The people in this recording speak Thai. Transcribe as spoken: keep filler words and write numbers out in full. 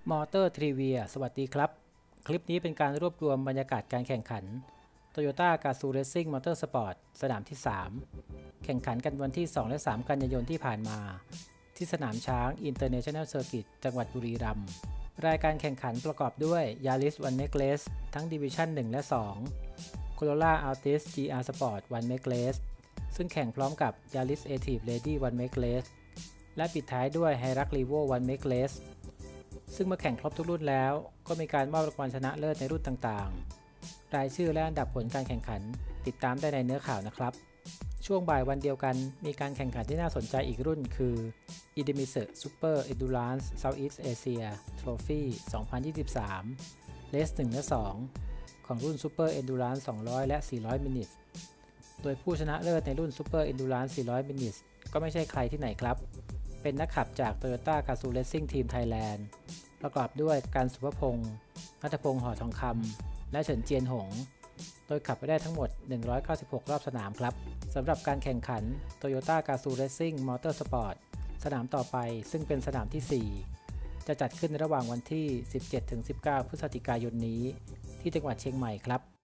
มอเตอร์ทริเวียสวัสดีครับคลิปนี้เป็นการรวบรวมบรรยากาศการแข่งขัน Toyota Gazoo Racing Motorsport สนามที่ สาม แข่งขันกันวันที่ สอง และ สาม กันยายนที่ผ่านมา ที่สนามช้าง International Circuit จังหวัดบุรีรัมย์รายการแข่งขันประกอบด้วย Yaris One Make Race ทั้ง Division หนึ่ง และ สอง Corolla Altis จี อาร์ Sport One Make Race ซึ่งแข่งพร้อมกับ Yaris Active Lady One Make Race และปิดท้ายด้วย Hilux Revo One Make Raceซึ่งเมื่อแข่งครบทุกรุ่นแล้วก็มีการมอบรางวัลชนะเลิศในรุ่นต่างๆรายชื่อและอันดับผลการแข่งขันติดตามได้ในเนื้อข่าวนะครับช่วงบ่ายวันเดียวกันมีการแข่งขันที่น่าสนใจอีกรุ่นคือ Idemitsu Super Endurance Southeast Asia Trophy สองพันยี่สิบสาม เลส หนึ่ง และ สอง ของรุ่น Super Endurance สองร้อย และ สี่ร้อย Minutes โดยผู้ชนะเลิศในรุ่น Super Endurance สี่ร้อย Minutes ก็ไม่ใช่ใครที่ไหนครับเป็นนักขับจาก Toyota Gazoo Racing Team Thailand ประกอบด้วยการสุภพงษ์ณัฐพงษ์ ห่อทองคำและเฉินเจียนหงโดยขับไปได้ทั้งหมดหนึ่งร้อยเก้าสิบหกรอบสนามครับสำหรับการแข่งขัน Toyota Gazoo Racing Motorsport สนามต่อไปซึ่งเป็นสนามที่ สี่ จะจัดขึ้นระหว่างวันที่ สิบเจ็ดถึงสิบเก้า พฤศจิกายนนี้ที่จังหวัดเชียงใหม่ครับ